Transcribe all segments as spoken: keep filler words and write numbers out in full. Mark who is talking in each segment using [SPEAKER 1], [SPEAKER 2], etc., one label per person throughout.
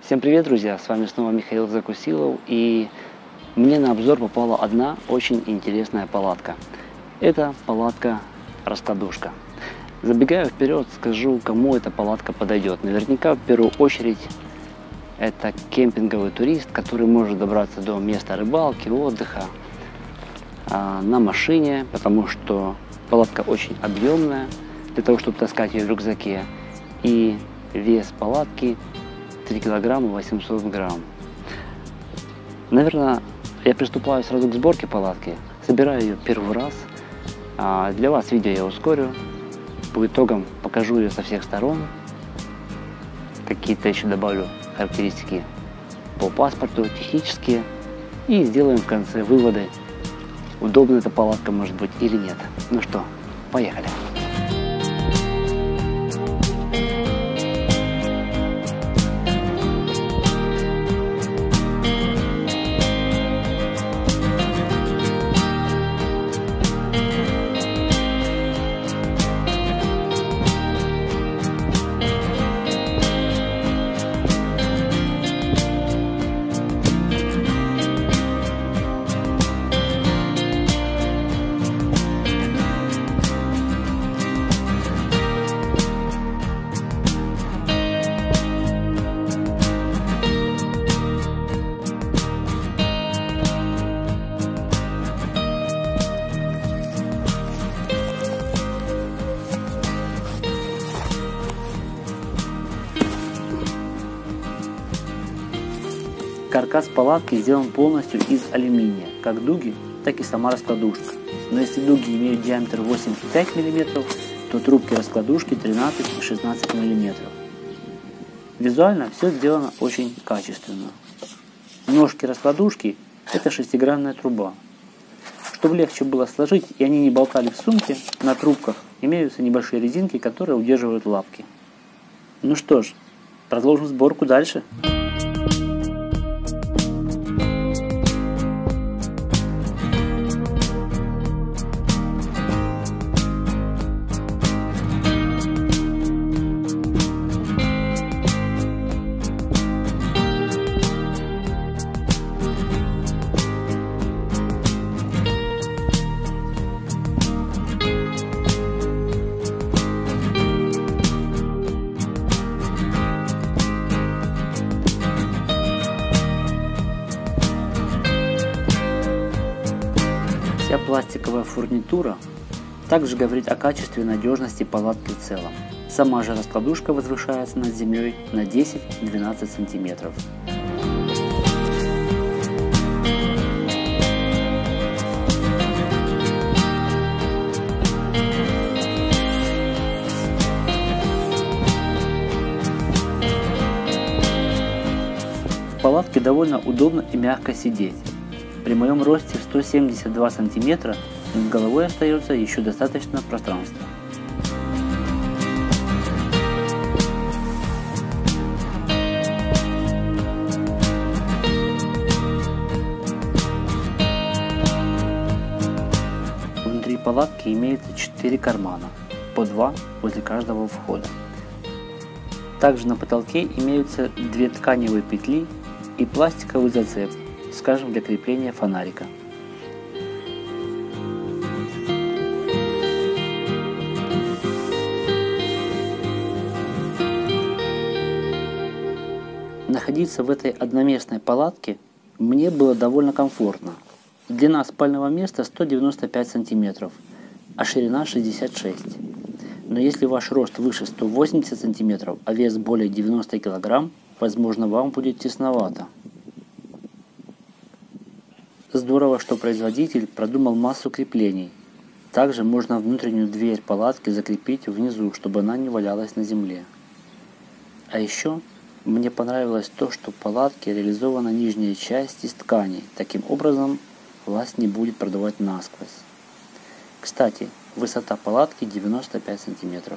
[SPEAKER 1] Всем привет, друзья! С вами снова Михаил Закусилов, и мне на обзор попала одна очень интересная палатка. Это палатка-раскладушка. Забегая вперед, скажу, кому эта палатка подойдет. Наверняка, в первую очередь, это кемпинговый турист, который может добраться до места рыбалки, отдыха а, на машине, потому что палатка очень объемная, для того, чтобы таскать ее в рюкзаке. И вес палатки три килограмма восемьсот грамм. Наверное, я приступаю сразу к сборке палатки. Собираю ее первый раз. А для вас видео я ускорю. По итогам покажу ее со всех сторон. Какие-то еще добавлю характеристики по паспорту, технические. И сделаем в конце выводы, удобна эта палатка может быть или нет. Ну что, поехали. Каркас палатки сделан полностью из алюминия, как дуги, так и сама раскладушка. Но если дуги имеют диаметр восемь и пять миллиметров, то трубки раскладушки тринадцать и шестнадцать миллиметров. Визуально все сделано очень качественно. Ножки раскладушки – это шестигранная труба. Чтобы легче было сложить и они не болтали в сумке, на трубках имеются небольшие резинки, которые удерживают лапки. Ну что ж, продолжим сборку дальше. Вся пластиковая фурнитура также говорит о качестве и надежности палатки в целом. Сама же раскладушка возвышается над землей на десять-двенадцать сантиметров. В палатке довольно удобно и мягко сидеть. При моем росте в сто семьдесят два сантиметра над головой остается еще достаточно пространства. Внутри палатки имеется четыре кармана, по два возле каждого входа. Также на потолке имеются две тканевые петли и пластиковый зацеп, скажем, для крепления фонарика. Находиться в этой одноместной палатке мне было довольно комфортно. Длина спального места сто девяносто пять сантиметров, а ширина шестьдесят шесть. Но если ваш рост выше ста восьмидесяти сантиметров, а вес более девяноста килограмм, возможно, вам будет тесновато. Здорово, что производитель продумал массу креплений. Также можно внутреннюю дверь палатки закрепить внизу, чтобы она не валялась на земле. А еще мне понравилось то, что в палатке реализована нижняя часть из ткани. Таким образом, вас не будет продувать насквозь. Кстати, высота палатки девяносто пять сантиметров.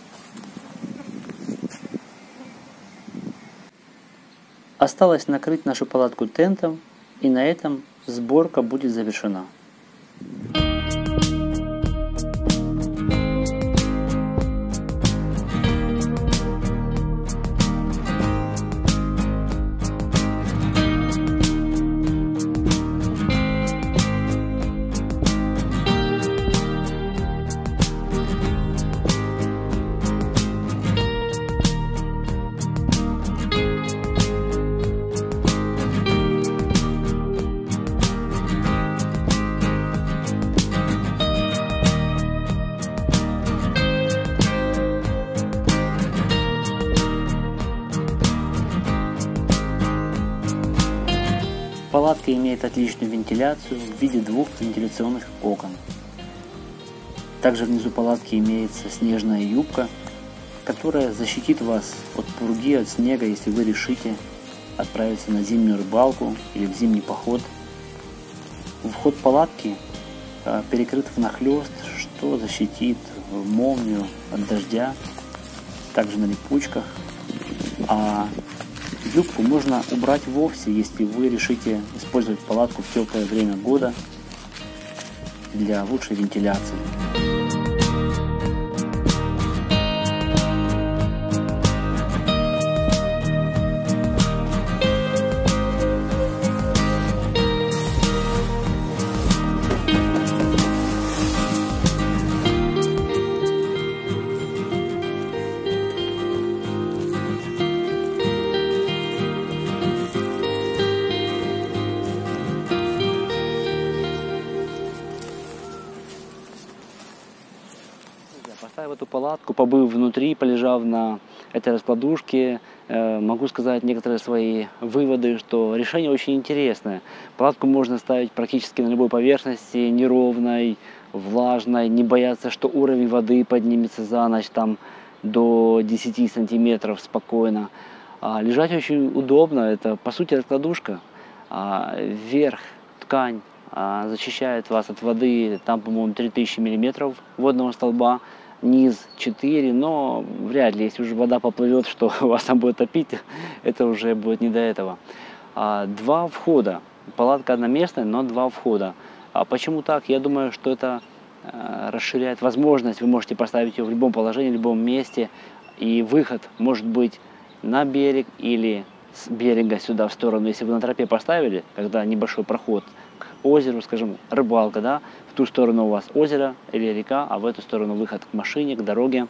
[SPEAKER 1] Осталось накрыть нашу палатку тентом, и на этом сборка будет завершена. Палатка имеет отличную вентиляцию в виде двух вентиляционных окон. Также внизу палатки имеется снежная юбка, которая защитит вас от пурги, от снега, если вы решите отправиться на зимнюю рыбалку или в зимний поход. Вход палатки перекрыт внахлёст, что защитит молнию от дождя, также на липучках. А юбку можно убрать вовсе, если вы решите использовать палатку в теплое время года для лучшей вентиляции. Поставив эту палатку, побыв внутри, полежав на этой раскладушке, э, могу сказать некоторые свои выводы, что решение очень интересное. Палатку можно ставить практически на любой поверхности, неровной, влажной, не бояться, что уровень воды поднимется за ночь там до десяти сантиметров спокойно. А лежать очень удобно, это по сути раскладушка. А верх, ткань а, защищает вас от воды, там, по-моему, три тысячи миллиметров водного столба. Низ четыре, но вряд ли, если уже вода поплывет, что вас там будет топить, это уже будет не до этого. А, два входа. Палатка одноместная, но два входа. А почему так? Я думаю, что это а, расширяет возможность. Вы можете поставить ее в любом положении, в любом месте. И выход может быть на берег или с берега сюда в сторону. Если вы на тропе поставили, когда небольшой проход к озеру, скажем, рыбалка, да, в ту сторону у вас озеро или река, а в эту сторону выход к машине, к дороге.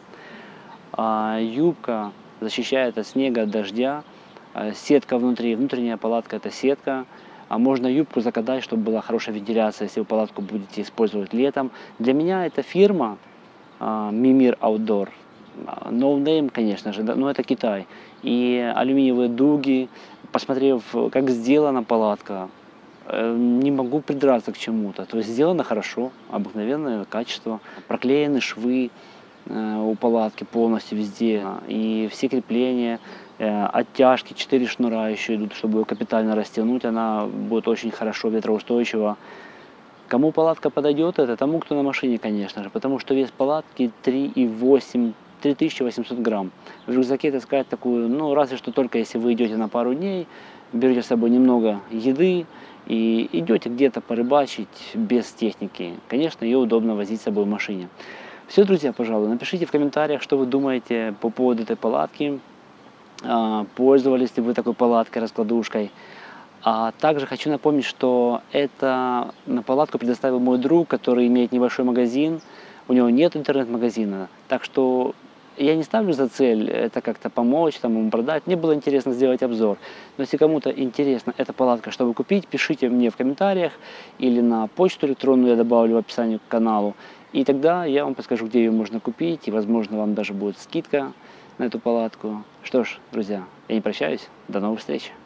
[SPEAKER 1] А, юбка защищает от снега, от дождя. А, сетка внутри, внутренняя палатка — это сетка. А можно юбку закатать, чтобы была хорошая вентиляция, если вы палатку будете использовать летом. Для меня эта фирма а, Мимир Outdoor. No name, конечно же, но это Китай. И алюминиевые дуги, посмотрев, как сделана палатка, не могу придраться к чему-то. То есть сделано хорошо, обыкновенное качество. Проклеены швы у палатки полностью везде. И все крепления, оттяжки, четыре шнура еще идут, чтобы ее капитально растянуть. Она будет очень хорошо ветроустойчива. Кому палатка подойдет, это тому, кто на машине, конечно же. Потому что вес палатки три и восемь, три тысячи восемьсот грамм. В рюкзаке таскать такую, ну разве что только если вы идете на пару дней, берете с собой немного еды и идете где-то порыбачить без техники. Конечно, ее удобно возить с собой в машине. Все, друзья, пожалуй, напишите в комментариях, что вы думаете по поводу этой палатки. Пользовались ли вы такой палаткой, раскладушкой. А также хочу напомнить, что это на палатку предоставил мой друг, который имеет небольшой магазин. У него нет интернет-магазина. Так что я не ставлю за цель это как-то помочь, там, ему продать. Мне было интересно сделать обзор. Но если кому-то интересна эта палатка, чтобы купить, пишите мне в комментариях или на почту электронную, я добавлю в описании к каналу. И тогда я вам подскажу, где ее можно купить. И, возможно, вам даже будет скидка на эту палатку. Что ж, друзья, я не прощаюсь. До новых встреч.